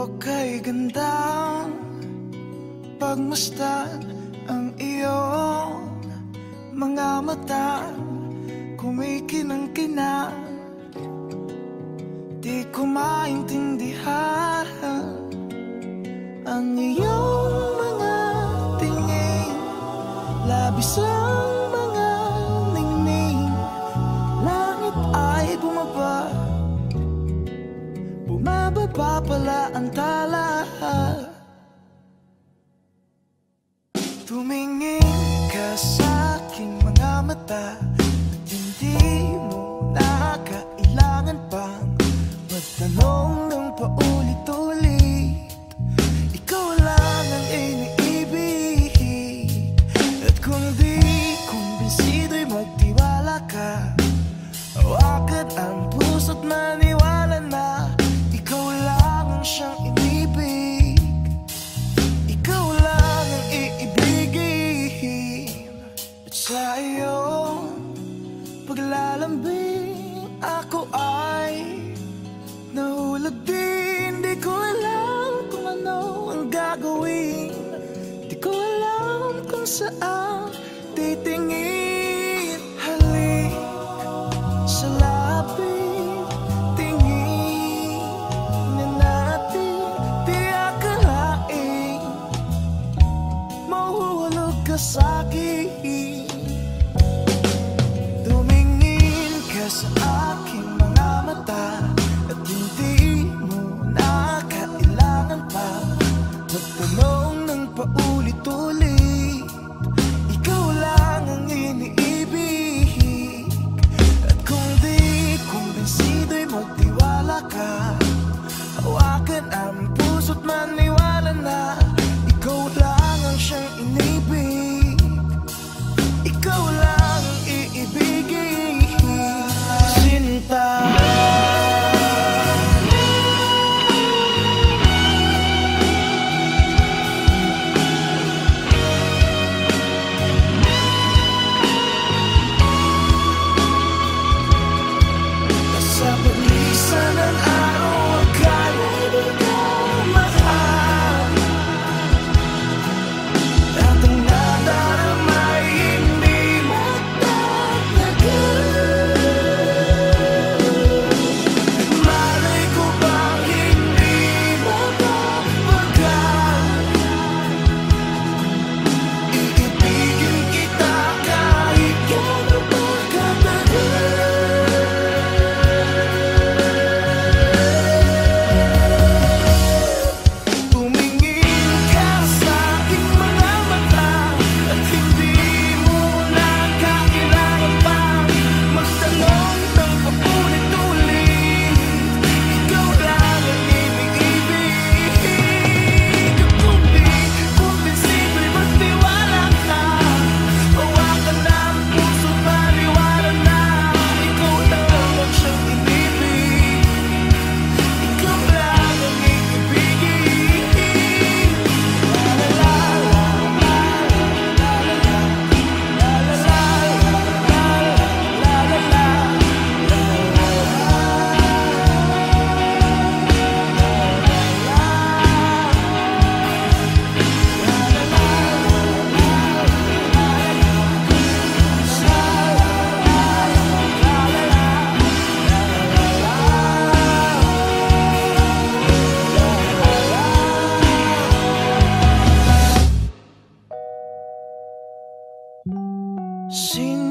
kay gandang pagmasdan ang iyong mga mata, kumikinang-kinang. Di ko maintindihan ang iyong mga tingin, labis ang mga ningning. Langit ay bumaba, bumababa pala ang tala. Tumingin ka sa aking mga mata at hindi mo na kailangan pang magtanong ng paulit-ulit. Ikaw lang ang iniibig, at kung di kumbinsido'y magtiwala ka. Hawakan ang puso't maniwala na ikaw lang ang siyang inibig. Ikaw lang ang iibigin. At sa iyong paglalambing ako ay nahulog din. Di ko alam kung ano ang gagawin, di ko alam kung saan titingin. Halik sa lapit, tingin na natin. Di akalain mahuhulog ka sa'kin. Tumingin ka sa aking mga mata at hindi mo na kailangan pa magtanong ng paulit-ulit. Ikaw lang ang iniibig, at kung di kumbinsido'y magtiwala ka. Hawakan ang puso't maniwala na ikaw lang ang siyang inibig. Ikaw lang ang iibigin, sinta. Sa paglisan ng araw, akala di ko mahal, at ang nadarama ay hindi magtatagal. Malay ko bang hindi mapapagal, iibigin kita kahit gano'n pa katagal. Tumingin ka sa aking mga mata at hindi mo na kailangan pang magtanong ng paulit-ulit. Ikaw lang ang iniibig, at kung di kumbinsido'y magtiwala ka. Hawakan ang puso't maniwala na ikaw lang ang siyang inibig. Ikaw lang ang iibigin. La la la la la la la la la la la la. Sin